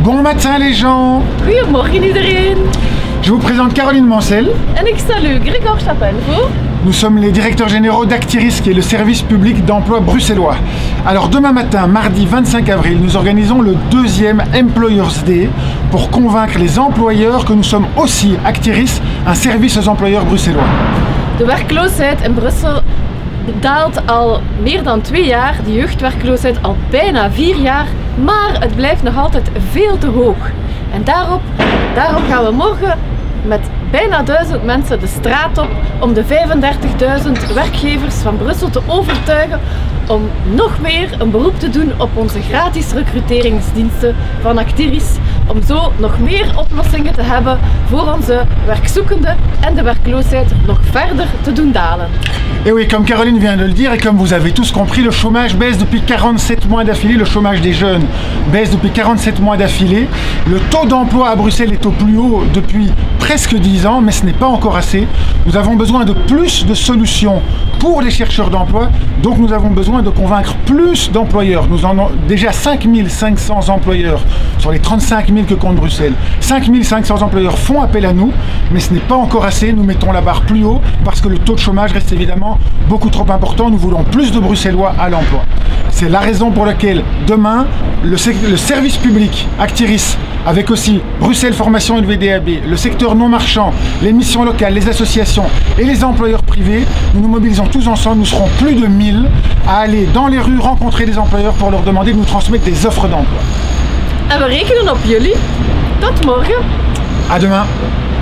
Bon matin les gens. Goedemorgen iedereen. Je vous présente Caroline Mancel. En ik salue Grégoire Chapelle-Vaux. Nous sommes les directeurs généraux d'Actiris, qui est le service public d'emploi bruxellois. Alors demain matin, mardi 25 avril, nous organisons le 2e Employers Day pour convaincre les employeurs que nous sommes aussi, Actiris, un service aux employeurs bruxellois. De werkloosheid in Brussel daalt al meer dan 2 jaar, de jeugdwerkloosheid al bijna 4 jaar, maar het blijft nog altijd veel te hoog. En daarom gaan we morgen met bijna 1000 mensen de straat op om de 35.000 werkgevers van Brussel te overtuigen om nog meer een beroep te doen op onze gratis recruteringsdiensten van Actiris, om zo nog meer oplossingen te hebben voor onze werkzoekenden en de werkloosheid nog verder te doen dalen. Et oui, comme Caroline vient de le dire et comme vous avez tous compris, le chômage baisse depuis 47 mois d'affilée, le chômage des jeunes baisse depuis 47 mois d'affilée. Le taux d'emploi à Bruxelles est au plus haut depuis presque 10 ans, mais ce n'est pas encore assez. Nous avons besoin de plus de solutions pour les chercheurs d'emploi, donc nous avons besoin de convaincre plus d'employeurs. Nous en avons déjà 5500 employeurs sur les 35 000 que compte Bruxelles. 5500 employeurs font appel à nous, mais ce n'est pas encore assez. Nous mettons la barre plus haut parce que le taux de chômage reste évidemment beaucoup trop important. Nous voulons plus de Bruxellois à l'emploi. C'est la raison pour laquelle demain, le service public Actiris, avec aussi Bruxelles Formation et le VDAB, le secteur non marchand, les missions locales, les associations et les employeurs privés, nous nous mobilisons tous ensemble. Nous serons plus de 1000 à aller dans les rues rencontrer les employeurs pour leur demander de nous transmettre des offres d'emploi. En we rekenen op jullie. Tot morgen. À demain.